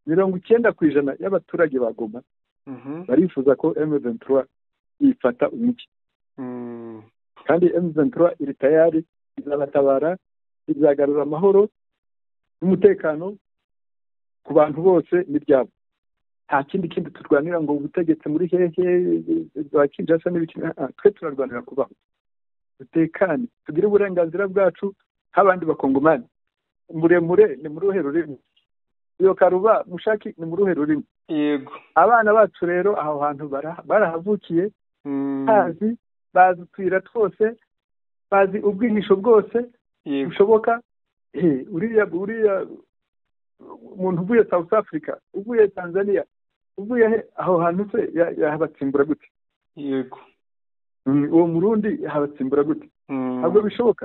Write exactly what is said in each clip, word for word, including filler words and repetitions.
mirongo icyenda ku ijana y'abaturage ba Goma barifuza ko M vingt trois ifata umujyi kandi M vingt trois iri tayari izabatabara, izagarura amahoro n'umutekano ku bantu bose n'ibyabo. Nta kindi kindi turwanira ngo ubutegetsi muri hehe za Kinshasa n'ibiki, twe turarwanira kubaho dutekane, tugire uburenganzira bwacu nk'abandi bakongomani. Muremure ni muri ruhe rurimi, iyo Karuba Mushaki ni muri ruhe rurimi. Yego, abana bacu rero aho hantu barahavukiye, bazi bazi utuyira twose, bazi ubwihisho bwose bushoboka. uriya uriya umuntu uvuye South Africa, uvuye Tanzania, uvuye aho hantu se yahabatsimbura gute? Yego, uwo Murundi yahabatsimbura gute? Ntabwo bishoboka.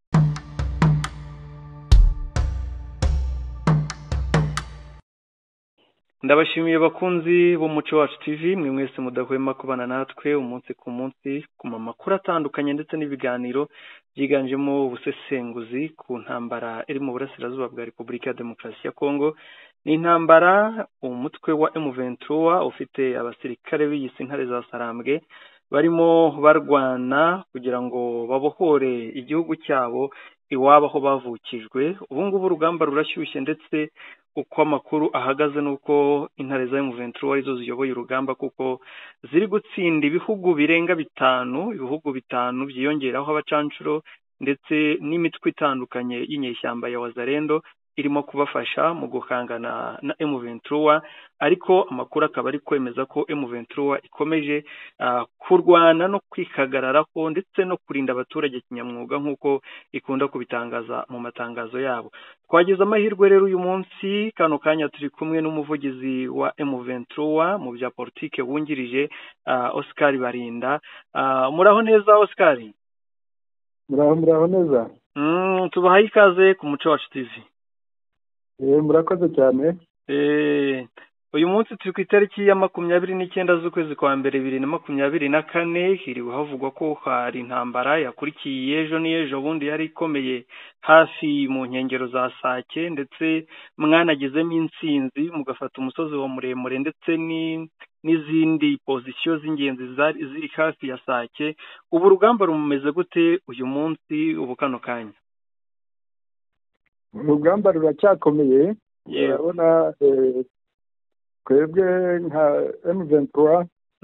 ndabashimiye bakunzi b'umuco wacu T V, mwe mwese mudahwema kubana natwe umunsi ku munsi ku makuru atandukanye ndetse n'ibiganiro byiganjemo ubusesenguzi ku ntambara iri mu burasirazuba bwa Repubulika ya Demokarasi ya Kongo. Ni intambara umutwe wa M vingt trois ufite abasirikare b'iyisi ntare za Sarambwe barimo barwana kugira ngo babohore igihugu cyabo iwabo aho bavukijwe. Ubu ngubu urugamba rurashyushye, ndetse uko amakuru ahagaze nuko intare za M vingt trois arizo ziyoboye urugamba, kuko ziri gutsinda ibihugu birenga bitanu ibihugu bitanu byiyongeraho abacancuro ndetse n'imitwe itandukanye y'inyeshyamba ya Wazalendo irimo kubafasha mu guhangana na M vingt trois. Ariko amakuru akaba ari kwemeza ko M vingt trois ikomeje uh, kurwana no kwikagararaho ndetse no kurinda abaturage kinyamwuga nk'uko ikunda kubitangaza mu matangazo yabo. Twagize amahirwe rero uyu munsi, kano kanya turi kumwe n'umuvugizi wa M vingt trois mu bya politike wungirije, uh, Oscar Barinda. Uh, muraho neza Oscar? Muraho muraho neza. Mm, tubahaye ikaze ku Muco wacu T V. Eh, murakoze cyane. Eh, uyu munsi turi ku itariki ya makumyabiri n'icyenda z'ukwezi kwa mbere bibiri na makumyabiri na kane. Hiriwe havugwa ko hari intambara yakurikiye ejo n'ejo bundi yari ikomeye hafi mu nkengero za Sake, ndetse mwanagizemo intsinzi mugafata umusozi wa muremure ndetse ni n'izindi pozisiyo z'ingenzi zari ziri hafi ya Sake. Ubu urugamba rumeze gute uyu munsi ubu kano kanya? Urugamba ruracyakomeye. Urabona twebwe nka M vingt trois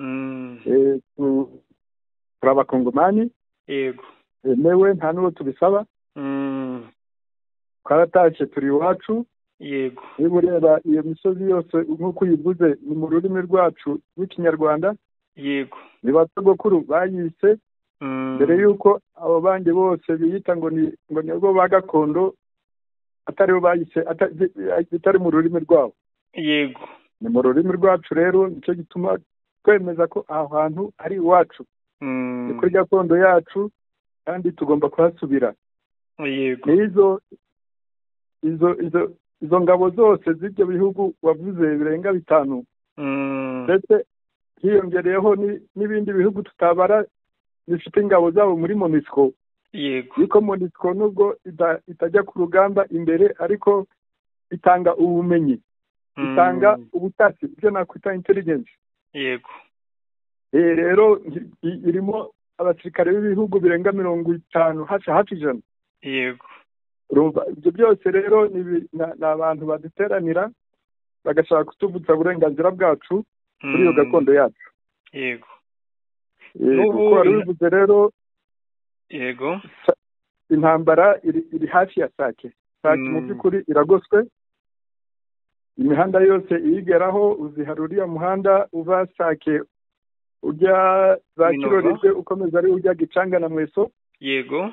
turi abakongomani. Yego, newe nta n'uwo tubisaba. Twaratashye turi iwacu. Yego, niba ureba iyo misozi yose nk'uko uyivuze ni mu rurimi rwacu rw'ikinyarwanda. Yego, ni basogokuru bayise mbere y'uko abo bandi bose biyita ngo ni ngo nibwo ba gakondo ataribo bayise atari mu rurimi rwabo. Yego, ni mu rurimi rwacu rero nicyo gituma twemeza ko aho hantu ari iwacu, ni kuri gakondo yacu kandi tugomba kuhasubira. Yego, nizo izo izo izo ngabo zose z'ibyo bihugu wavuze birenga bitanu, ndetse hiyongereyeho n'ibindi bihugu tutabara bifite ingabo zabo muri MONUSCO. Yego, niko MONUSCO nubwo itajya ku rugamba imbere, ariko itanga ubumenyi, itanga ubutasi, ibyo nakwita intelligence. Yego, eh rero irimo abasirikare b'ibihugu birenga mirongo itanu hafi hafi ijana. Yego, urumva ibyo byose rero ni abantu baduteranira bagashaka kutuvutsa uburenganzira bwacu kuri iyo gakondo yacu. Yego, nuko bivuze rero. Yego, intambara iri, iri hafi ya Sake. Sake mu by'ukuri iragoswe, imihanda yose iyigeraho. Uziharuriya muhanda uva Sake ujya za Kirorerwe ukomeza ari ujya Gicanga na Mweso. Yego,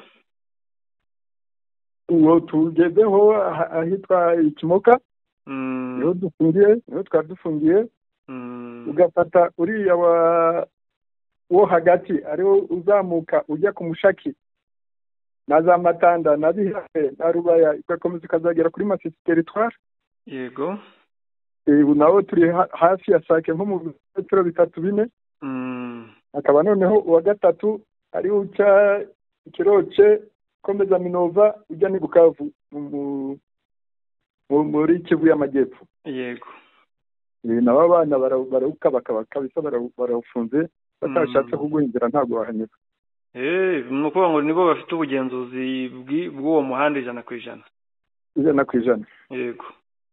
uwo tugezeho ahitwa Ikimoka, niho dufungiye, niho twari dufungiye. Ugafata uriya wa wo hagati ariwo uzamuka ujya ku Mushaki na za Matanda na Bihahe na Rubaya, igakomeza ikazagera kuri Masisi territoire. Yego, ubu nawo turi hafi ya Sake nko mu bimetero bitatu bine. Akaba noneho uwa gatatu ari uca Kiroce komeza Minova ujya ni Bukavu muri Kivu y'Amajyepfo. Yego. Nabo abana barawukabaka kabisa barawufunze batashatse kuguhingira ntabwo bahanyura. Eh, nuko ngo nibo bafite ubugenzuzi bw'uwo muhanda ijana ku ijana. Ijana ku ijana. Yego.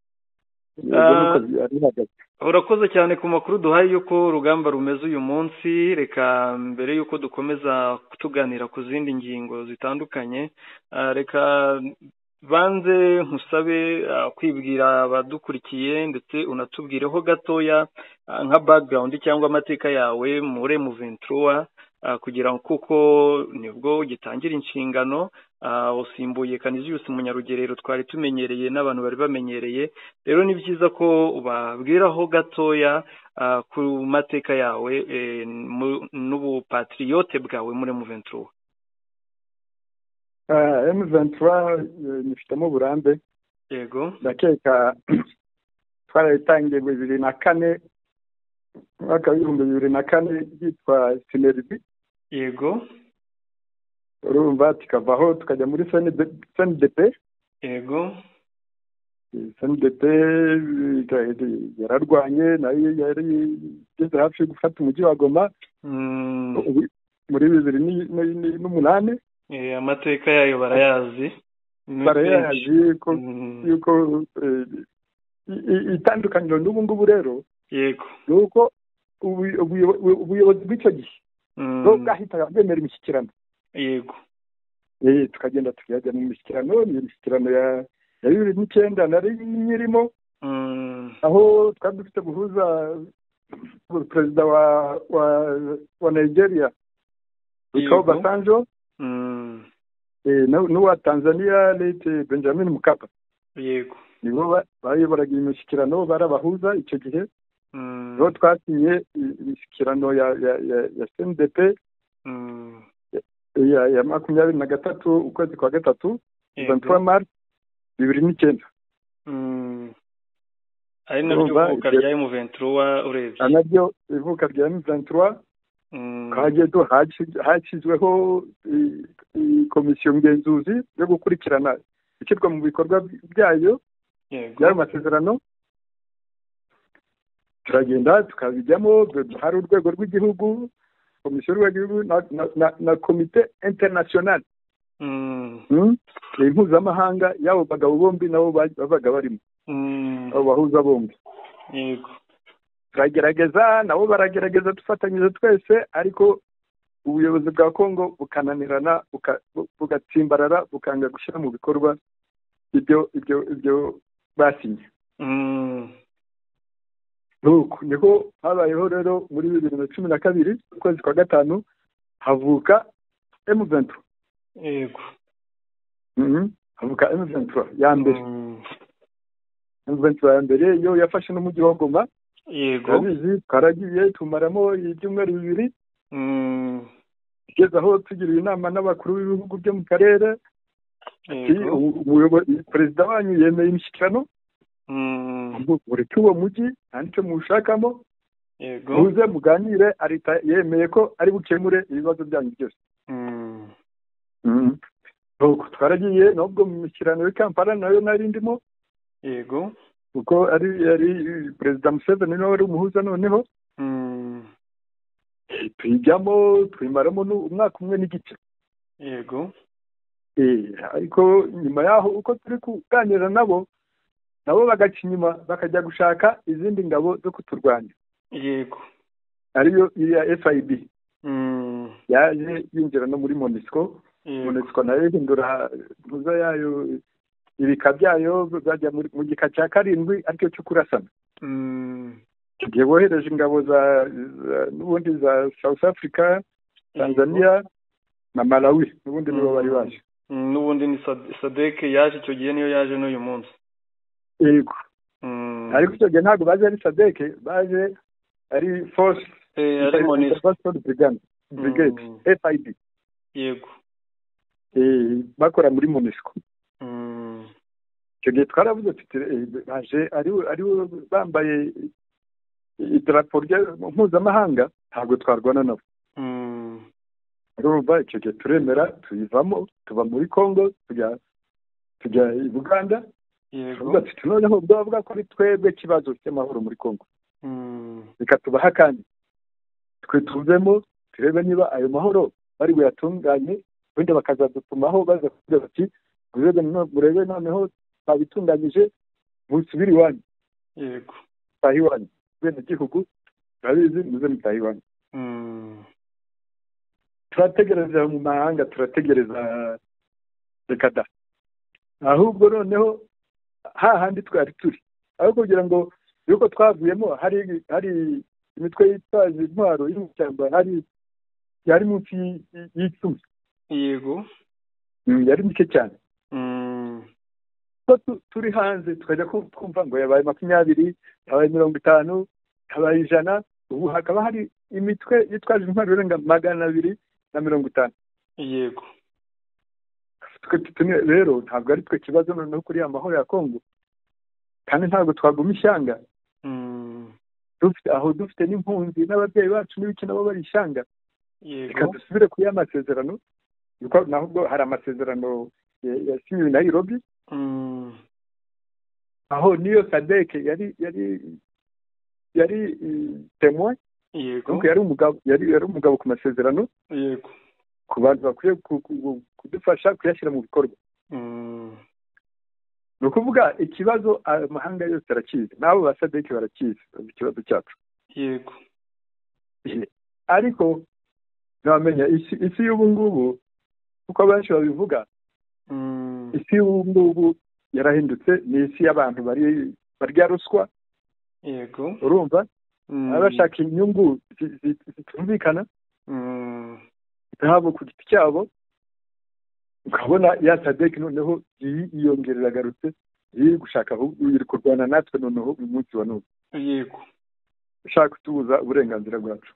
Urakoze cyane ku makuru duhaye yuko urugamba rumeze uyu munsi. Reka mbere yuko dukomeza kutuganira ku zindi ngingo zitandukanye, reka banze nkusabe kwibwira abadukurikiye ndetse unatubwireho gatoya nka background cyangwa amateka yawe muri M vingt-trois kugira ngo kuko nibwo gitangira inshingano, usimbuye Canisius Munyarugerero twari tumenyereye n'abantu bari bamenyereye. Rero ni byiza ko ubabwiraho gatoya ku mateka yawe n'ubupatriote bwawe muri M vingt-trois. M vingt-trois nifitemo uburambe. Yego. Ndakeka twarayitangiye bibiri na kane, mwaka w'ibihumbi bibiri na kane yitwa Synergie. Yego. Urumva tukavaho tukajya muri C N D P. Yego. C N D P yararwanye nayo yari igeze hafi gufata umujyi wa Goma muri bibiri n'umunani. Eh, amateka yayo barayazi. Barayazi ko yuko itandukaniro n'ubu ngubu rero. Yego. Nuko ubuyobozi bw'icyo gihe bwo bwahitaga bwemera imishyikirano. Yego. Eh, tukagenda tukajya mu mishyikirano, ni imishyikirano ya ya bibiri n'icyenda nari nyirimo, aho twari dufite guhuza perezida wa wa wa Nigeria Luka Basanjo n'uwa Tanzania lete Benjamin Mkapa. Yego. Nibo bayoboraga imishyikirano, barabahuza icyo gihe. Niho twasinye imishyikirano ya ya C N D P ya ya makumyabiri na gatatu ukwezi kwa gatatu vingt-trois mars bibiri n'icyenda. Ari nabyo ivuka rya M vingt-trois urebye. Ari nabyo ivuka rya M vingt-trois. Kagiye hashyizweho komisiyo ngenzuzi yo gukurikirana ishyirwa mu bikorwa byayo by'ayo masezerano. Turagenda tukabijyamo, hari urwego rw'igihugu, komisiyo y'urwego na komite international impuzamahanga y'abo bagabo bombi nabo babaga barimo, abo bahuza bombi. Yego. Turagerageza nabo baragerageza dufatanyije twese, ariko ubuyobozi bwa Kongo bukananirana bugatsimbarara bukanga gushyira mu bikorwa ibyo ibyo ibyo basinye. Nuko niko habayeho rero muri bibiri na cumi na kabiri ukwezi kwa gatanu havuka M vingt-trois. Yego. Havuka M vingt-trois ya mbere. M vingt-trois ya mbere yo yafashe n'umujyi wa Goma. Yego. Abizi twaragiye tumaramo ibyumweru bibiri. Kugeza aho tugiriye inama n'abakuru b'ibihugu byo mu karere. Perezida wanyu yemeye imishyikirano. Buri cyuwo mujyi nicyo mushakamo. Yego. Muze muganire, arita yemeye ko ari bukemure ibibazo byanyu byose. Nuko twaragiye nubwo mu mishyikirano ya Kampala nayo nari ndimo. Yego. Uko ari ari Perezida Museveni nawe wari umuhuza noneho. Tujyamo twimaramo umwaka umwe n'igice. Yego. Eh, ariko nyuma yaho uko turi kuganira nabo nabo bagaca inyuma bakajya gushaka izindi ngabo zo kuturwanya. Yego. Ariyo ya F I B. Yaje yinjira no muri MONUSCO. MONUSCO nayo hindura muza yayo ibika byayo bajya mu gika cya karindwi aricyo cyo kurasana. Tugiye bohereje ingabo za n'ubundi za South Africa, Tanzania na Malawi, n'ubundi nibo bari baje. N'ubundi ni Sadek yaje icyo gihe niyo yaje n'uyu munsi. Yego. Ariko icyo gihe ntabwo baje ari Sadek, baje ari force ari MONUSCO brigade brigade F I B. Yego. Eh, bakora muri MONUSCO. Icyo gihe twaravuze tuti baje ari ari bambaye idarapo mpuzamahanga, ntabwo twarwana nabo. Urumva icyo gihe turemera tuyivamo, tuba muri Congo tujya tujya i Buganda. yego noneho bavuga ko ari twebwe ikibazo cy'amahoro muri Kongo reka tubaha kandi twe tuvemo turebe niba ayo mahoro bari buyatunganye wenda bakazadutumaho baza kugira bati murebe noneho babitunganyije musubire iwanyu yego taha iwanyu bene gihugu turabizi muze mutaha iwanyu turategereza mu mahanga turategereza reka da ahubwo noneho hahandi twari turi aho kugira ngo yuko twavuyemo hari hari imitwe yitwaje intwaro iri mu cyamba hari yari munsi y'icumi yego yari mike cyane turi hanze tukajya kumva ngo yabaye makumyabiri yabaye mirongo itanu yabaye ijana ubu hakaba hari imitwe yitwaje intwaro irenga magana abiri na mirongo itanu yego rero ntabwo ari twe kibazo noneho kuri ya mahoro ya Kongo kandi ntabwo twaguma ishyanga dufite aho dufite n'impunzi n'ababyeyi bacu n'ibiki nabo bari ishyanga reka dusubire kuri ya masezerano kuko nahubwo hari amasezerano yasinyiwe na Nairobi aho niyo Sadek yari yari yari témoin yego yari umugabo yari yari umugabo ku masezerano yego ku bantu bakwiye kudufasha kuyashyira mu bikorwa ni ukuvuga ikibazo amahanga yose arakizi n'abo ba Sadek barakizi ikibazo cyacu yego ariko ntamenya isi y'ubu ngubu uko abenshi babivuga isi y'ubu ngubu yarahindutse ni isi y'abantu bari barya ruswa yego urumva abashaka inyungu zitumvikana haba ku giti cyabo ukabona ya Sadek noneho yiyongerera agarutse iri gushaka iri kurwana natwe noneho uyu munsi wa none yego ushaka kutubuza uburenganzira bwacu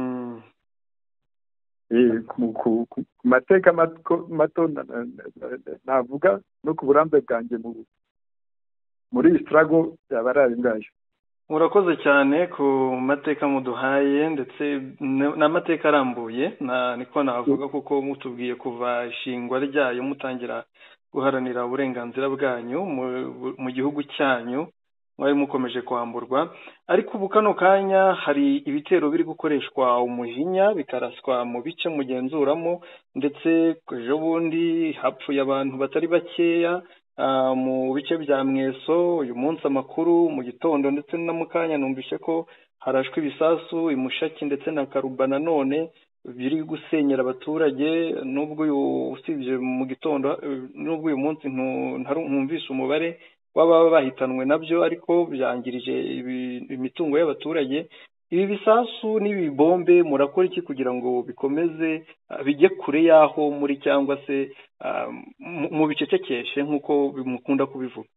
ku mateka mato navuga no ku burambe bwanjye muri iyi struggle yaba ari ayo ngayo murakoze cyane ku mateka muduhaye ndetse n'amateka arambuye niko navuga kuko mutubwiye kuva ishingwa ryayo mutangira guharanira uburenganzira bwanyu mu gihugu cyanyu mwari mukomeje kwamburwa ariko ubu kano kanya hari ibitero biri gukoreshwa umujinya bikaraswa mu bice mugenzuramo ndetse ejo bundi hapfuye abantu batari bakeya mu bice bya Mweso uyu munsi amakuru mu gitondo ndetse na mukanya numvise ko harashwe ibisasu imushaki ndetse na Karuba nanone biri gusenyera abaturage nubwo usibye mu gitondo nubwo uyu munsi ntumvise umubare waba bahitanwe nabyo ariko byangirije imitungo y'abaturage ibi bisasu n'ibibombe murakora iki kugira ngo bikomeze bijye kure yaho muri cyangwa se mu bicecekeshe nk'uko mukunda kubivuga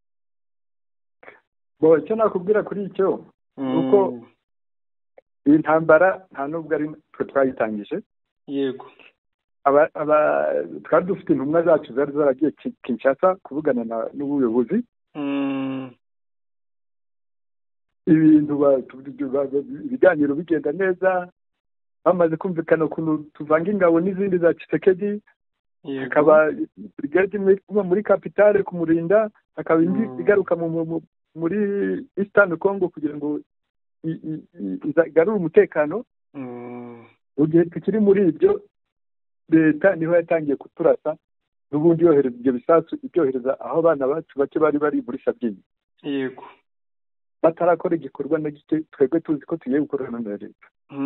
bo icyo nakubwira kuri icyo nuko iyi ntambara nta nubwo ari twe twayitangije yego twari dufite intumwa zacu zari zaragiye Kinshasa kuvugana n'ubuyobozi ibintu ibiganiro bigenda neza bamaze kumvikana ukuntu tuvanga ingabo n'izindi za Tshisekedi hakaba brigade imwe muri kapitale kumurinda hakaba indi igaruka muri Eastern Congo kugira ngo igarure umutekano mu gihe tukiri muri ibyo leta niho yatangiye kuturasa n'ubundi yohereza ibyo bisasu ibyohereza aho abana bacu bake bari bari muri Sabyinyo yego batarakora igikorwa na gike twebwe tuzi ko tugiye gukorana na leta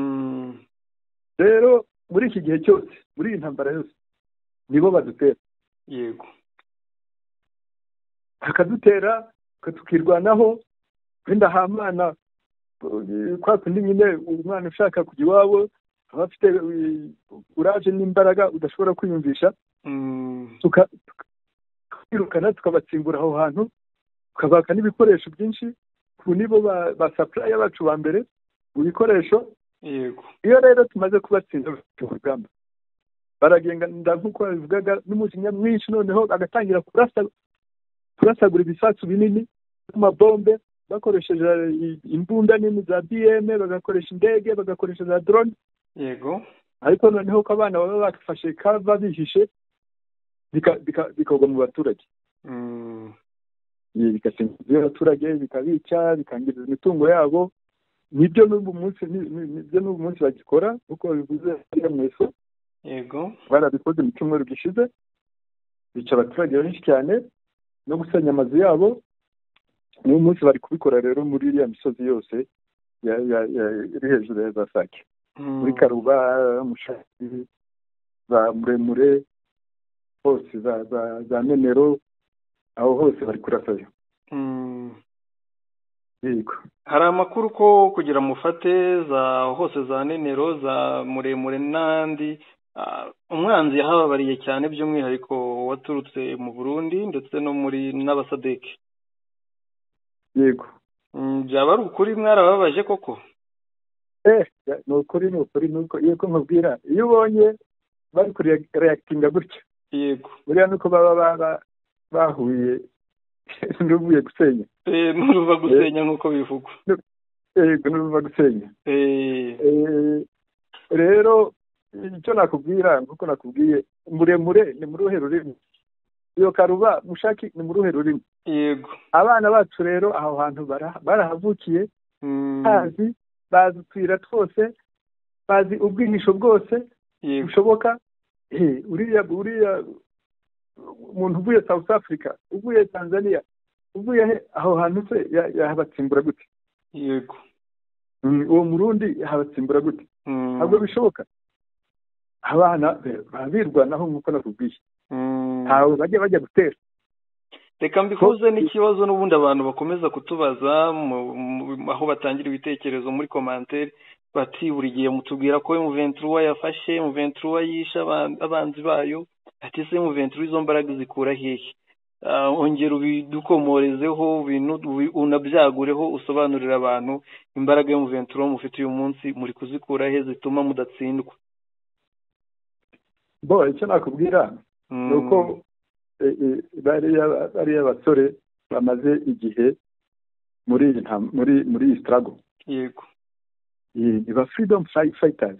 rero muri iki gihe cyose muri iyi ntambara yose nibo badutera yego bakadutera tukirwanaho wenda hamana kwa kundi nyine umwana ushaka kujya iwabo aba afite uraje n'imbaraga udashobora kwiyumvisha tukirukana tukabatsimbura aho hantu tukabaka n'ibikoresho byinshi ku nibo ba supplier bacu ba mbere mu bikoresho yego iyo rero tumaze kubatsinda ku rugamba baragenda nk'uko babivugaga n'umujinya mwinshi noneho agatangira kurasa kurasagura ibisasu binini n'amabombe bakoresheje imbunda nini za B M bagakoresha indege bagakoresha za drone yego ariko noneho ko abana baba bafashe kava bihishe bikagwa mu baturage bigasenya abaturage, bikabica, bikangiriza imitungo yabo. Nibyo n'ubu munsi nibyo n'ubu munsi bagikora kuko bivuze ari mweso. Yego. Barabikoze mu cyumweru gishize, bica abaturage benshi cyane no gusenya amazu yabo. N'ubu munsi bari kubikora rero muri iriya misozi yose iri hejuru ya za Sake, muri Karuba, Mushaki, za Muremure, hose za za Nenero, aho hose bari kurasayo. Yego. Hari amakuru ko kugira mufate za hose za Nenero, za Muremure n'andi umwanzi yahababariye cyane, by'umwihariko waturutse mu Burundi ndetse no muri n'abasadeki. Yego. Byaba ari ukuri mwarababaje koko? Eh, ni ukuri ni ukuri nuko yego nkubwira, iyo ubonye bari kuri reactinga gutya. Yego. Buriya nuko baba bahuye n'uvuye gusenya. Eh, n'uruva gusenya nkuko bivugwa. Yego, n'uruva gusenya. Eh. Rero icyo nakubwira nkuko nakubwiye, Muremure ni mu ruhe rurimi, iyo Karuba, Mushaki ni mu ruhe rurimi. Yego. Abana bacu rero aho hantu barahavukiye, bazi bazi utwira twose, bazi ubwihisho bwose bushoboka. Eh, uriya uriya umuntu uvuye South Africa, uvuye Tanzania, uvuye aho hantu se yahabatsimbura gute? Yego. Uwo Murundi yahabatsimbura gute? Ntabwo bishoboka. Abana babirwanaho nkuko nakubwiye. Ntawe bajya bajya gutera. Reka mbikuze n'ikibazo n'ubundi abantu bakomeza kutubaza aho batangira ibitekerezo muri commentaire, bati buri gihe mutubwira ko M vingt-trois yafashe, M vingt-trois yisha abanzi bayo, ati se M vingt-trois izo mbaraga zikura hehe? Ongera ubidukomorezeho, unabyagureho, usobanurira abantu imbaraga M vingt-trois mufite uyu munsi muri kuzikura he zituma mudatsindwa. Bo icyo nakubwira nuko bariya basore bamaze igihe muri muri muri struggle. Yego. Ni ba freedom fighters.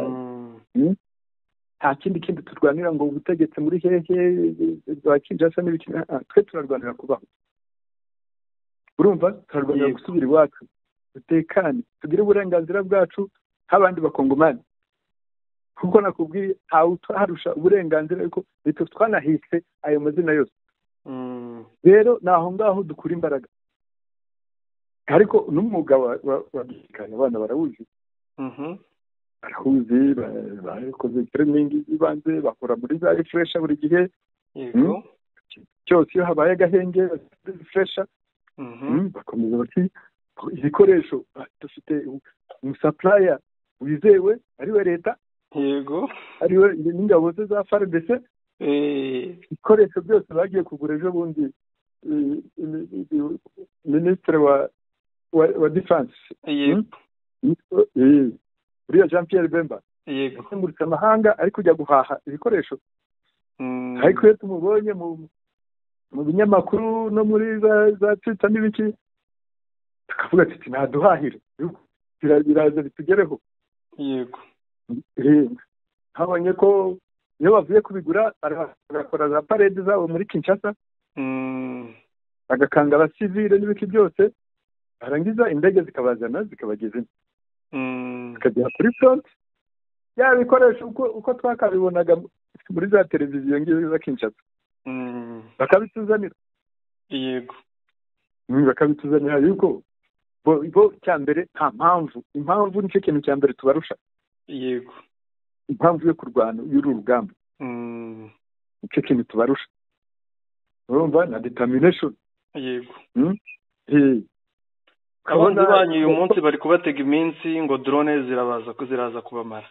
Nta kindi kindi turwanira ngo ubutegetsi muri hehe za Kinshasa n'ibiki, twe turarwanira kubaho. Urumva, turarwanira gusubira iwacu, dutekane, tugire uburenganzira bwacu nk'abandi bakongomani. Kuko nakubwiye ntawe harusha uburenganzira, ariko bityo twanahise ayo mazina yose. Rero naho ngaho dukura imbaraga, ariko n'umwuga wa gisirikare abana barawuzi. Barahuzi, bakoze training ibanze, bakora muri za refresher buri gihe. Yego. Cyose iyo habaye agahenge refresher, bakomeza bati ibikoresho dufite umusupplier wizewe ariwe leta. Yego. Ariwe n'ingabo ze za F A R D C. Eh, ibikoresho byose bagiye kugura ejo bundi Minisitiri wa wa Defense. Yego. Eh, uriya Jean Pierre Bemba. Yego. Yamuritse amahanga ari kujya guhaha ibikoresho. Ariko iyo tumubonye mu mu binyamakuru no muri za za Twitter n'ibiki, tukavuga ati ntaduhahire, biraza bitugereho. Yego. Eh, habonye ko iyo bavuye kubigura bagakora za parade zabo muri Kinshasa, bagakanga abasivile n'ibiki byose, barangiza indege zikabazana zikabageza zikagera kuri front. Ya bikoresho uko uko twakabibonaga muri za televiziyo ngizo za Kinshasa, bakabituzanira. Yego. Bakabituzanira yuko bo bo cyambere nta mpamvu, impamvu nicyo kintu cyambere tubarusha. Yego. Impamvu yo kurwana y'uru rugamba, nicyo kintu tubarusha. Urumva, na determination. Yego. Eh, Abanzi banyu uyu munsi bari kubatega iminsi ngo drone zirabaza ko ziraza kubamara.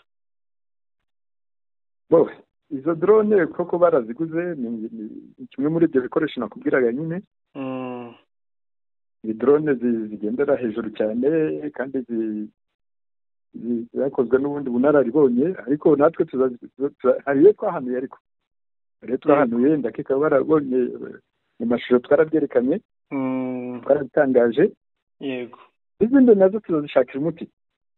Bo izo drone koko baraziguze, ni kimwe muri ibyo bikoresho nakubwiraga nyine. Ni drone zigendera hejuru cyane kandi zakozwe n'ubundi bunararibonye, ariko natwe hari iyo twahanuye, ariko rero twahanuye ndakeka barabonye mu mashusho twarabyerekanye, twarabitangaje. Yego. Izindi nazo tuzazishakira umuti.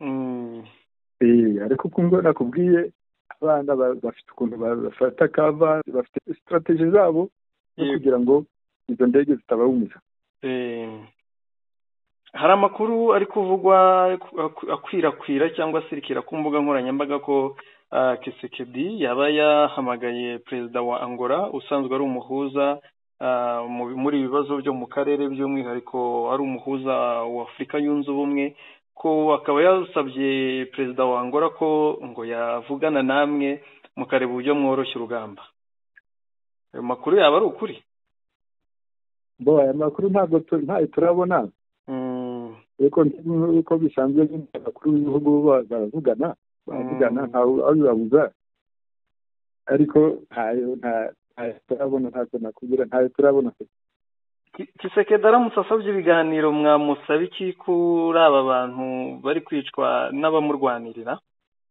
Eh, ariko kumwe nakubwiye abana bafite ukuntu bafata kava, bafite strategy zabo kugira ngo izo ndege zitabawumiza. hari amakuru ari kuvugwa akwirakwira cyangwa asirikira ku mbuga nkoranyambaga ko Tshisekedi yaba yahamagaye perezida wa Angola usanzwe ari umuhuza muri ibibazo byo mu karere, by'umwihariko ari umuhuza wa Afurika yunze ubumwe, ko akaba yasabye perezida wa Angola ko ngo yavugana namwe mukareba uburyo mworoshya urugamba. Ayo makuru yaba ari ukuri? Bo aya makuru ntabwo ntayo turabona. Eko uko bisanzwe n'abakuru b'ibihugu baravugana baravugana ntawe abibabuza, ariko ntayo nta turabona ntabwo nakubwira ntayo turabona. Tshisekedi aramutse asabye ibiganiro mwamusaba iki kuri aba bantu bari kwicwa n'abamurwanirira?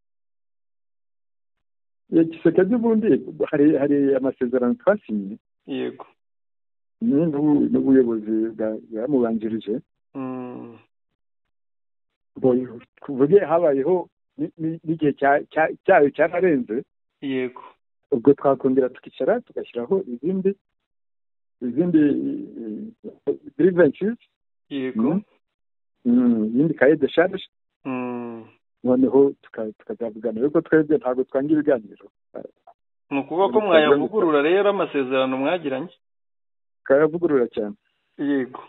Tshisekedi ubundi hari hari amasezerano twasinye, yego, n'ubuyobozi bwamubanjirije. Kuvuge habayeho n'igihe cyayo cyararenze, yego, ubwo twakongera tukicara tugashyiraho izindi izindi grievances, yego, yindi kaye de charge, noneho tukazavugana. Ariko twebwe ntabwo twanga ibiganiro. Ni ukuvuga ko mwayavugurura rero amasezerano mwagiranye? Twayavugurura cyane. Yego.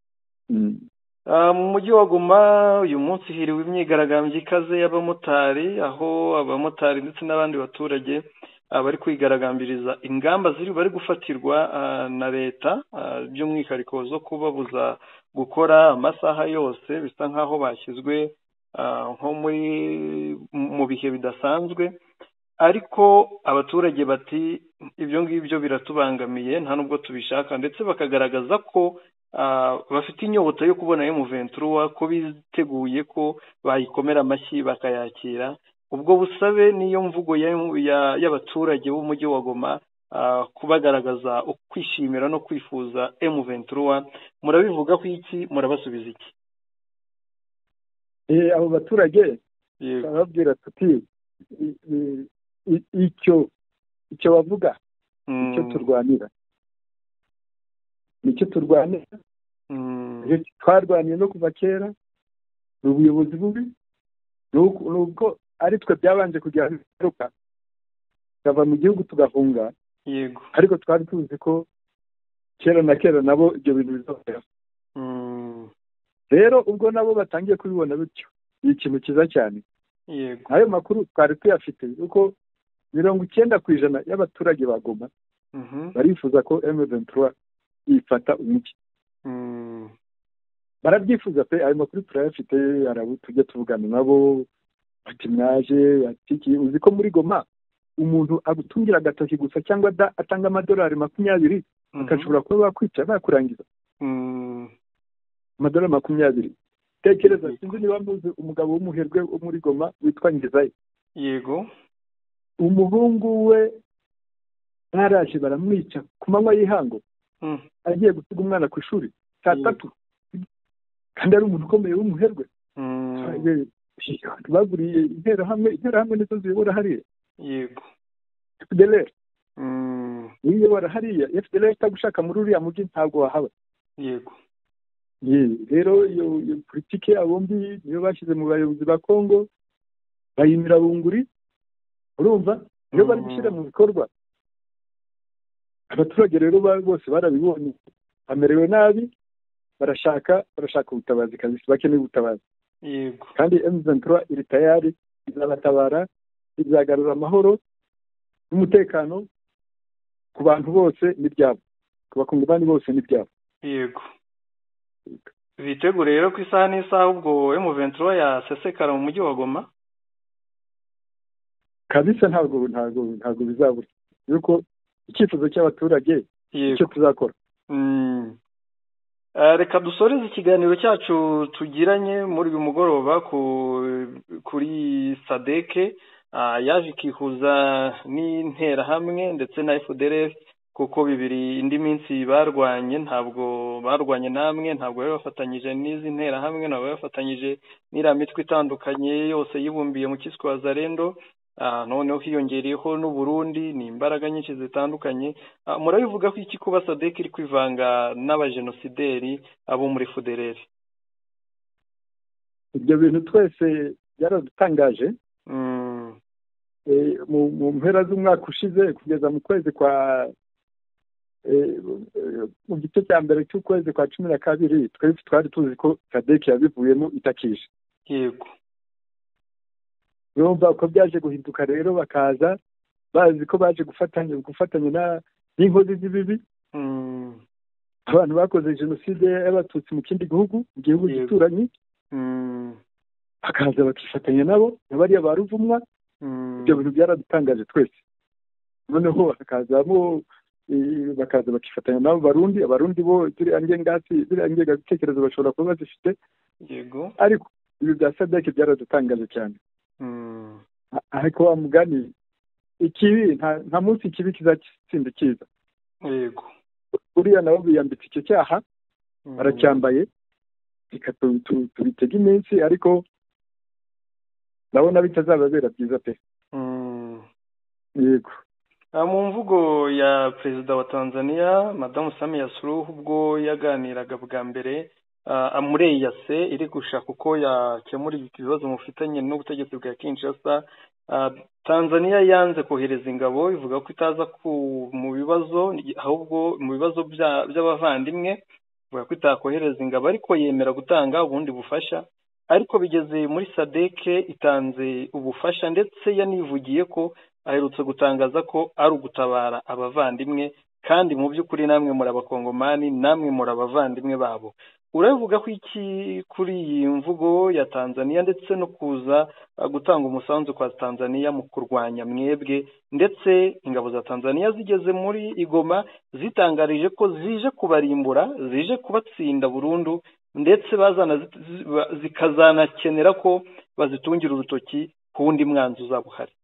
Mu mujyi wa Goma uyu munsi hiriwe imyigaragambyo ikaze y'abamotari, aho abamotari ndetse n'abandi baturage bari kwigaragambiriza ingamba ziri bari gufatirwa na leta, by'umwihariko zo kubabuza gukora amasaha yose, bisa nk'aho bashyizwe nko muri mu bihe bidasanzwe. Ariko abaturage bati ibyo ngibyo biratubangamiye, nta nubwo tubishaka, ndetse bakagaragaza ko bafite inyota yo kubona M vingt-trois, ko biteguye ko bayikomera amashyi bakayakira. Ubwo busabe niyo mvugo y'abaturage b'umujyi wa Goma, kubagaragaza ukwishimira no kwifuza M vingt-trois. Murabivuga ko iki, murabasubiza iki? Eh abo baturage babwira tuti icyo icyo bavuga icyo turwanira nicyo turwanira. Twarwaniye no kuva kera, ubuyobozi bubi, nubwo ari twe byabanje kugira ingaruka tukava mu gihugu tugahunga, yego, ariko twari tuzi ko kera na kera nabo ibyo bintu bizakora. Rero ubwo nabo batangiye kubibona bityo, ni ikintu cyiza cyane. Yego, ayo makuru twari tuyafite uko mirongo icyenda ku ijana y'abaturage ba Goma barifuza ko M vingt-trois ifata umujyi. Barabyifuza pe, ayo makuru turayafite, arabu tujye tuvugana nabo, ati mwaje ati uzi ko muri Goma umuntu agutungira agatoki gusa cyangwa atanga amadolari makumyabiri akashobora kuba bakwica bakurangiza. Amadolari makumyabiri, tekereza. Sinzi niba muzi umugabo w'umuherwe wo muri Goma witwa Ngezayo. Yego, umuhungu we baraje baramwica ku manywa y'ihango, agiye gusiga umwana ku ishuri saa tatu, kandi ari umuntu ukomeye w'umuherwe. Baguriye interahamwe, interahamwe nizo ziyobora hariya. Yego, F D L R uyobora hariya. F D L R itagushaka muri uriya mujyi ntabwo wahaba. Yego, rero iyo politiki yabo mbi niyo bashyize mu bayobozi ba Kongo, bayimira bunguri. Urumva iyo bari gushyira mu bikorwa, abaturage rero bose barabibonye, amerewe nabi, barashaka barashaka ubutabazi kabisa, bakeneye ubutabazi. Yego, kandi M vingt-trois iri tayari, izabatabara, izagarura amahoro n'umutekano ku bantu bose n'ibyabo, ku bakongomani bose n'ibyabo. Yego, bitegure rero ku isaha n'isaha ubwo M vingt-trois yasesekara mu mujyi wa Goma kabisa. Ntabwo ntabwo ntabwo bizabura, yuko icyifuzo cy'abaturage icyo tuzakora. Reka dusoreze ikiganiro cyacu tugiranye muri uyu mugoroba kuri Sadeke yaje ikihuza n'interahamwe ndetse na F D L R, kuko bibiri indi minsi barwanye, ntabwo barwanye namwe, ntabwo bari bafatanyije n'izi nterahamwe, ntabwo bari bafatanyije n'iriya mitwe itandukanye yose yibumbiye mu kiswe wa Zarendo. noneho hiyongereyeho n'u Burundi, ni imbaraga nyinshi zitandukanye. Murabivuga ko iki kuba SADC iri kwivanga n'abajenosideri abo muri F D L R? Ibyo bintu twese byaradutangaje mu mpera z'umwaka ushize kugeza mu kwezi kwa mu gice cya mbere cy'ukwezi kwa cumi na kabiri twari tuzi ko SADC yabivuyemo itakije. Yego, urumva ko byaje guhinduka rero, bakaza bazi ko baje gufatanya gufatanya n'inkozi z'ibibi, abantu bakoze jenoside y'abatutsi mu kindi gihugu, mu gihugu gituranyi, bakaza bakifatanya nabo bariya ba Ruvumwa. Ibyo bintu byaradutangaje twese. Noneho hakazamo bakaza bakifatanya nabo Barundi, abarundi bo turi angengasi turi angega bitekerezo bashobora kuba bazifite. Yego, ariko ibi bya SADC byaradutangaje cyane. Ariko wa mugani ikibi nta munsi ikibi kizatsinda cyiza. Yego, uriya nabo biyambitse icyo cyaha baracyambaye, tubitega iminsi, ariko ndabona bitazababera byiza pe. Yego, mu mvugo ya perezida wa Tanzania Madamu Samia Suluhu ubwo yaganiraga bwa mbere muri E A C iri gushaka uko yakemura ibibazo mufitanye n'ubutegetsi bwa Kinshasa, Tanzania yanze kohereza ingabo, ivuga ko itaza mu bibazo ahubwo mu bibazo by'abavandimwe, ivuga ko itakohereza ingabo ariko yemera gutanga ubundi bufasha. Ariko bigeze muri SADC itanze ubufasha, ndetse yanivugiye ko aherutse gutangaza ko ari ugutabara abavandimwe, kandi mu by'ukuri namwe muri abakongomani, namwe muri abavandimwe babo. Uravuga ko iki kuri iyi mvugo ya Tanzania, ndetse no kuza gutanga umusanzu kwa Tanzania mu kurwanya mwebwe, ndetse ingabo za Tanzania zigeze muri Igoma zitangarije ko zije kubarimbura, zije kubatsinda burundu, ndetse bazana zikazanakenera ko bazitungira urutoki ku wundi mwanzi uzaba uhari.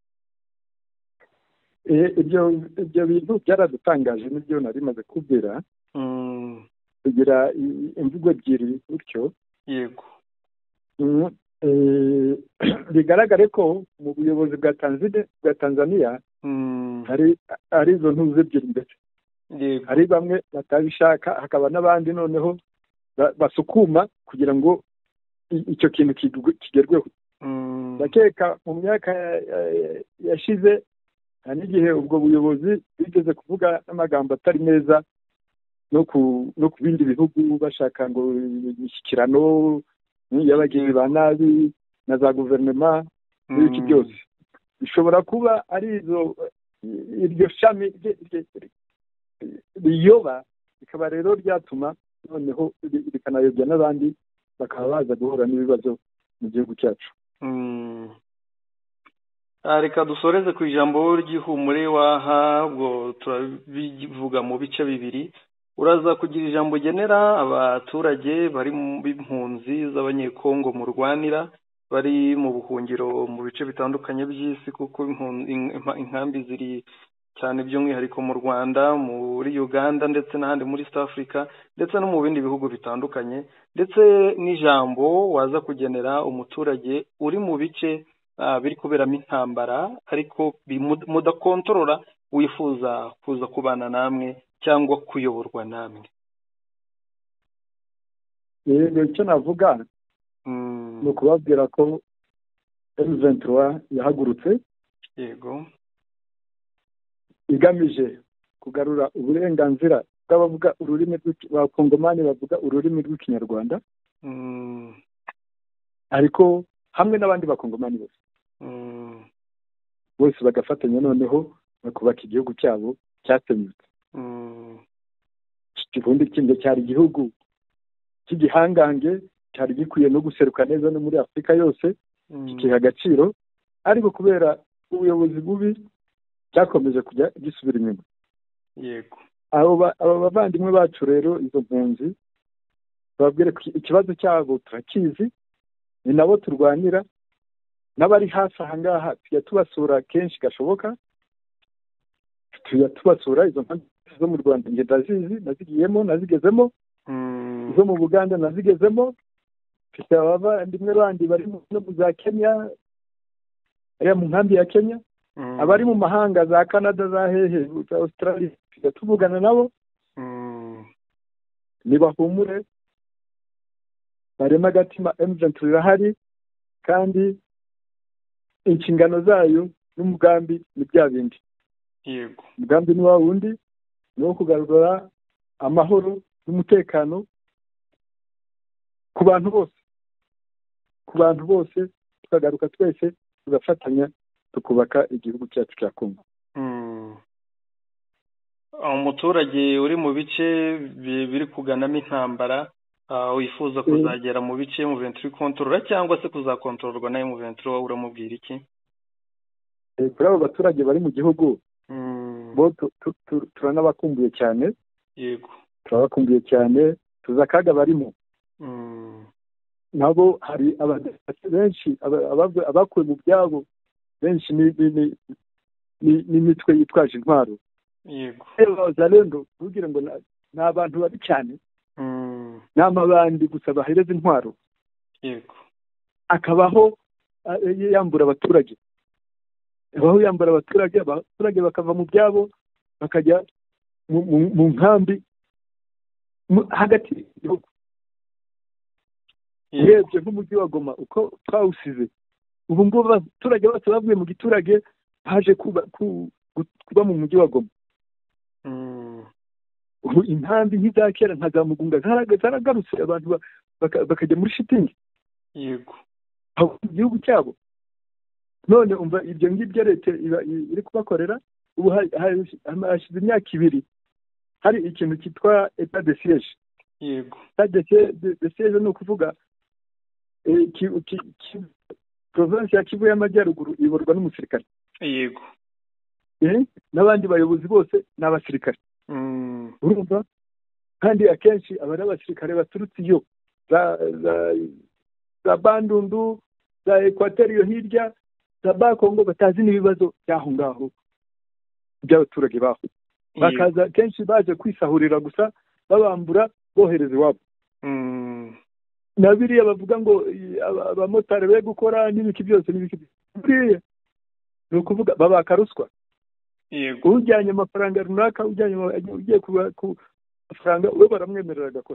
Ibyo ibyo bintu byaradutangaje, n'ibyo nari maze kubwira. Kugira imvugo ebyiri gutyo. Yego, bigaragare ko mu buyobozi bwa Tanzania bwa Tanzania hari ari izo ntuze ebyiri mbese. Yego, hari bamwe batabishaka, hakaba n'abandi noneho basukuma kugira ngo icyo kintu kigerweho. Bakeka mu myaka yashize hari n'igihe ubwo buyobozi bigeze kuvuga n'amagambo atari meza no ku no ku bindi bihugu, bashaka ngo imishyikirano y'abagizi ba nabi na za guverinoma n'iki byose. Bishobora kuba ari izo iryo shami riyoba, bikaba rero ryatuma noneho rikanayobya n'abandi bakaba baza guhura n'ibibazo mu gihugu cyacu. Reka dusoreze ku ijambo ry'ihumure waha, ubwo turabivuga mu bice bibiri. Uraza kugira ijambo genera abaturage bari mu impunzi z'abanyekongo mu Rwanira, bari mu buhungiro mu bice bitandukanye by'isi, kuko inkambi ziri cyane by'umwihariko mu Rwanda, muri Uganda, ndetse n'ahandi muri East Africa, ndetse no mu bindi bihugu bitandukanye, ndetse n'ijambo waza kugenera umuturage uri mu bice biri kuberamo intambara ariko mudakontorora, wifuza kuza kubana namwe cyangwa kuyoborwa namwe. Yego, icyo navuga ni ukubabwira ko M vingt-trois yahagurutse. Yego, igamije kugarura uburenganzira bw'abavuga ururimi rw'abakongomani bavuga ururimi rw'ikinyarwanda, ariko hamwe n'abandi bakongomani bose bose bagafatanya noneho bakubaka igihugu cyabo cyasenyutse. Ikivundi kindi cyari igihugu cy'igihangange, cyari gikwiye no guseruka neza no muri Afurika yose, kikiha agaciro, ariko kubera ubuyobozi bubi cyakomeje kujya gisubira inyuma. Yego, abo bavandimwe bacu rero, izo mpunzi, babwire ikibazo cyabo turakizi, ni nabo turwanira, n'abari hafi aha ngaha tujya tubasura kenshi gashoboka, tujya tubasura. Izo mpunzi zo mu Rwanda njye ndazizi, nazigiyemo, nazigezemo, zo mu Buganda nazigezemo, mfite abavandimwe bandi bari no mu za Kenya, ariya mu nkambi ya Kenya abari mu mahanga za Canada za hehe za Australia tuvugana nabo nibahumure barema agatima M vingt-trois irahari kandi inshingano zayo n'umugambi ni bya bindi yego umugambi ni wa wundi ni wo kugarura amahoro n'umutekano ku bantu bose ku bantu bose tukagaruka twese tugafatanya tukubaka igihugu cyacu cya Kongo. Umuturage uri mu bice biri kuganamo intambara wifuza kuzagera mu bice mu vingt-trois kontorora cyangwa se kuzakontororwa nayo mu vingt-trois uramubwira iki? Kuri abo baturage bari mu gihugu bo turanabakumbuye cyane yego turabakumbuye cyane tuza akaga barimo nabo hari abadepite benshi abakuwe mu byabo benshi n'imitwe yitwaje intwaro yego zalendo kugira ngo ni abantu babi cyane ni amabandi gusa bahereza intwaro yego akabaho yambura abaturage abaho yambura abaturage abaturage bakava mu byabo bakajya mu nkambi hagati y'igihugu urebye nk'umujyi wa Goma uko twawusize ubu ngubu abaturage bose bavuye mu giturage baje kuba mu mujyi wa Goma ubu intambi nk'iza kera nka za Mugunga zaragarutse abantu bakajya muri shitingi yego mu gihugu cyabo none umva ibyo ngibyo leta iri kubakorera ubu hashize imyaka ibiri hari ikintu cyitwa etat de siège yego etat de siège ni ukuvuga province ya Kivu y'Amajyaruguru iyoborwa n'umusirikare yego n'abandi bayobozi bose ni abasirikare urumva kandi akenshi aba ari abasirikare baturutse iyo za Bandundu za Equateur yo hirya za Bakongo batazi n'ibibazo by'aho ngaho by'abaturage baho bakaza kenshi baje kwisahurira gusa babambura bohereza iwabo na biriya bavuga ngo abamotari be gukora n'ibiki byose n'ibiki buriya ni ukuvuga babaka ruswa yego ujyanye amafaranga runaka ujyanye ugiye ku mafaranga we baramwemerera agakora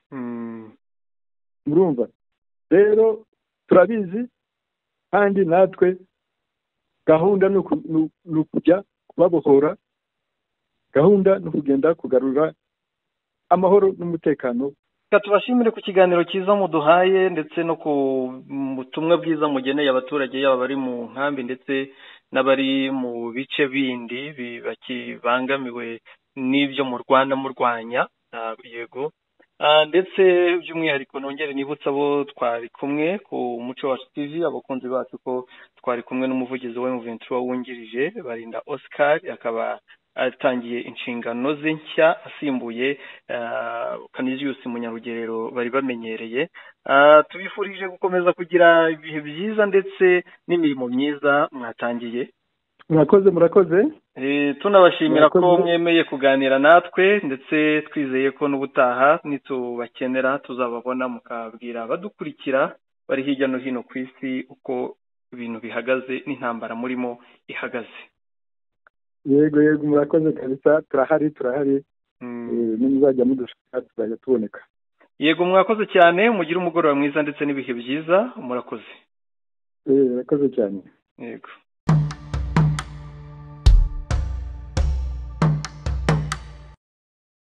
murumva rero turabizi kandi natwe gahunda ni ukujya kubabohora gahunda ni ukugenda kugarura amahoro n'umutekano. Tubashimire ku kiganiro cyiza muduhaye ndetse no ku butumwa bwiza mugeneye abaturage yaba bari mu nkambi ndetse n'abari mu bice bindi bakibangamiwe n'ibyo mu Rwanda murwanya yego ndetse by'umwihariko nongere nibutsa abo twari kumwe ku Muco Wacu T V abakunzi bacu ko twari kumwe n'umuvugizi wa M vingt-trois wungirije Barinda Oscar akaba atangiye inshingano ze nshya asimbuye Canisius Munyarugerero bari bamenyereye. Tubifurije gukomeza kugira ibihe byiza ndetse n'imirimo myiza mwatangiye. Murakoze murakoze tunabashimira ko mwemeye kuganira natwe ndetse twizeye ko n'ubutaha nitubakenera tuzababona mukabwira badukurikira bari hirya no hino ku isi uko ibintu bihagaze n'intambara murimo ihagaze. Yego yego murakoze kabisa turahari turahari nimuzajya mudushaka tuzajya tuboneka. Yego mwakoze cyane mugira umugoroba mwiza ndetse n'ibihe byiza murakoze. Eh murakoze cyane. Yego.